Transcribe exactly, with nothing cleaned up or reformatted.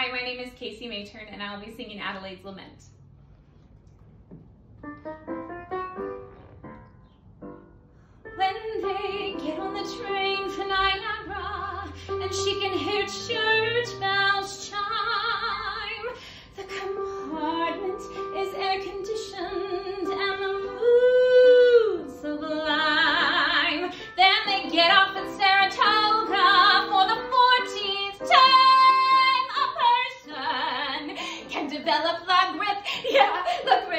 Hi, my name is Casey Matern, and I'll be singing Adelaide's Lament. When they get on the train for Niagara, and she can hear church bells chime, the compartment is air-conditioned, and the mood sublime. Then they get off at Saratoga for the fourteenth time. A person can develop the grip, yeah, the grip